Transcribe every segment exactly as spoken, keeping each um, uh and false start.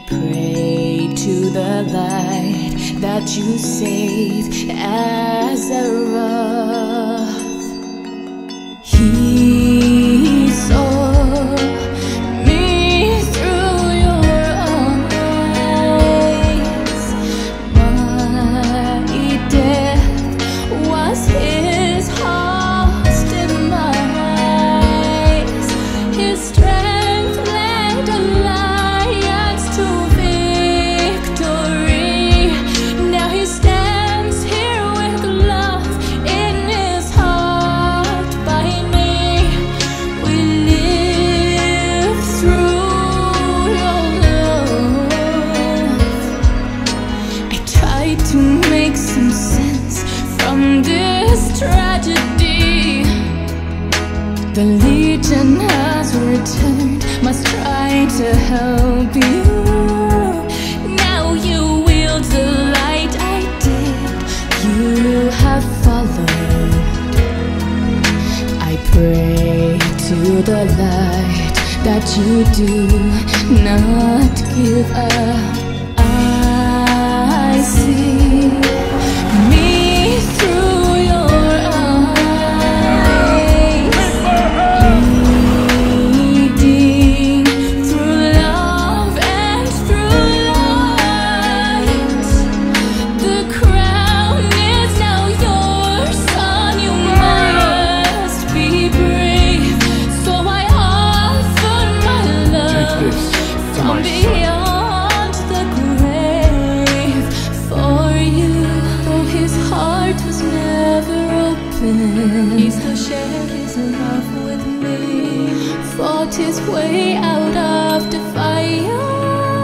pray to the light that you save as a wrath. He saw me through your eyes. My death was his heart's demise. His strength led alliance to victory. Now he stands here with love in his heart by me. We live through your love. I tried to make some sense from this tragedy. The Legion has returned, must try to help you. Now you wield the light I did, you have followed. I pray to the light that you do not give up. I see me through your eyes, leading through love and through light. The crown is now yours, son, you must be brave. So I offer my love from beyond the grave for you. Though his heart was never open, he still shared his love with me. Fought his way out of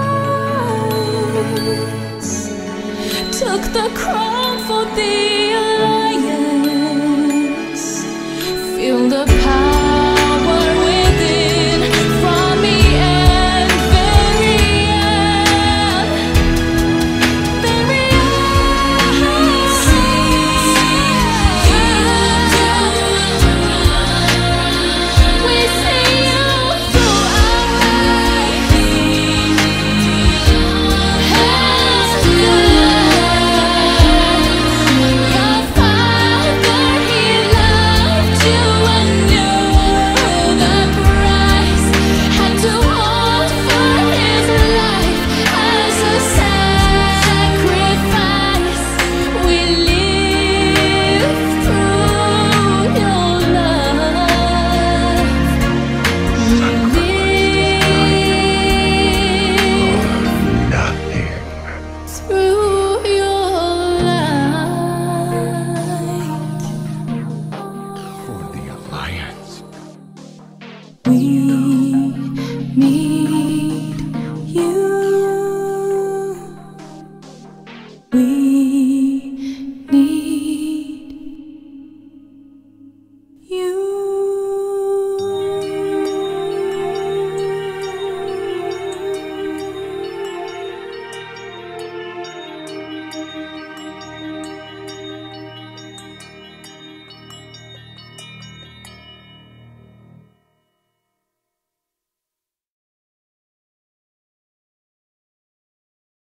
defiance, took the crown for the